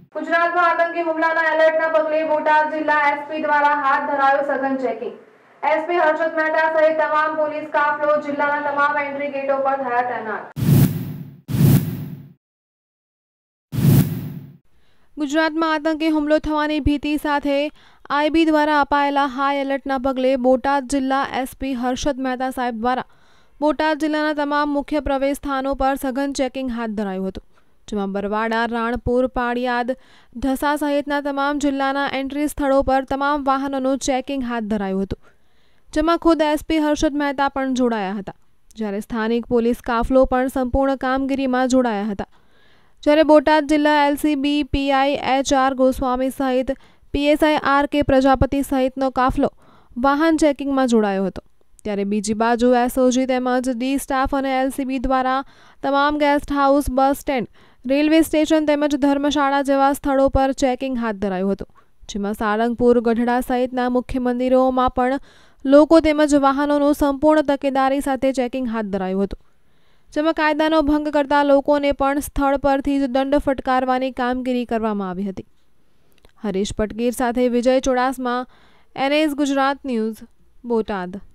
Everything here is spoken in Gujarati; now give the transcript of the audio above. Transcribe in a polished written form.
गुजरात में आतंकी हुमलाना एलर्टना पगले बोटाद जिला एसपी द्वारा हाथ धरायो सघन चेकिंग। एसपी हर्षद मेहता सहित तमाम पोलीस काफलो जिल्लाना तमाम एंट्री गेटो पर थया तैनात। गुजरात में आतंकी हुमलो थवानी भीति साथे आईबी द्वारा अपायेला हाई एलर्टना पगले बोटाद जिला एसपी हर्षद मेहता साहेब द्वारा बोटाद जिल्लाना तमाम मुख्य प्रवेश स्थानों पर सघन चेकिंग हाथ धरायुं हतुं, जेमां बरवाड़ा, राणपुर, पाड़ियाद, ढसा सहितना तमाम जिल्लाना एंट्री स्थलों पर तमाम वाहनोનું चेकिंग हाथ धरायुं हतुं, जेमां खुद एसपी हर्षद मेहता पण जोડાયા હતા, જ્યારે સ્થાનિક પોલીસ કાફલો પણ સંપૂર્ણ કામગીરીમાં જોડાયા હતા। જ્યારે બોટાદ જિલ્લા એલસીબી પીઆઈ એચઆર ગોસ્વામી સહિત પીએસઆઈ આર કે પ્રજાપતિ સહિતનો કાફલો વાહન ચેકિંગમાં જોડાયો હતો, ત્યારે બીજી બાજુ એસઓજી તેમજ ડી સ્ટાફ અને એલસીબી દ્વારા તમામ guest house, bus stand, railway station તેમજ ધર્મશાળા જેવા સ્થળો પર ચેકિંગ હાથ ધરાયું હતું, જેમાં સાળંગપુર, ગઢડા સહિતના મુખ્ય મંદિરોમાં પણ લોકો તેમજ વાહનોનું સંપૂર્ણ તકેદારી સાથે ચેકિંગ હાથ ધરાયું હતું, જેમાં કાયદાનો ભંગ કરતા લોકોને પણ સ્થળ પરથી જ દંડ ફટકારવાની કામગીરી કરવામાં આવી હતી। હરીશ પટગીર સાથે વિજય ચુડાસમા, NS ગુજરાત ન્યૂઝ, બોટાદ।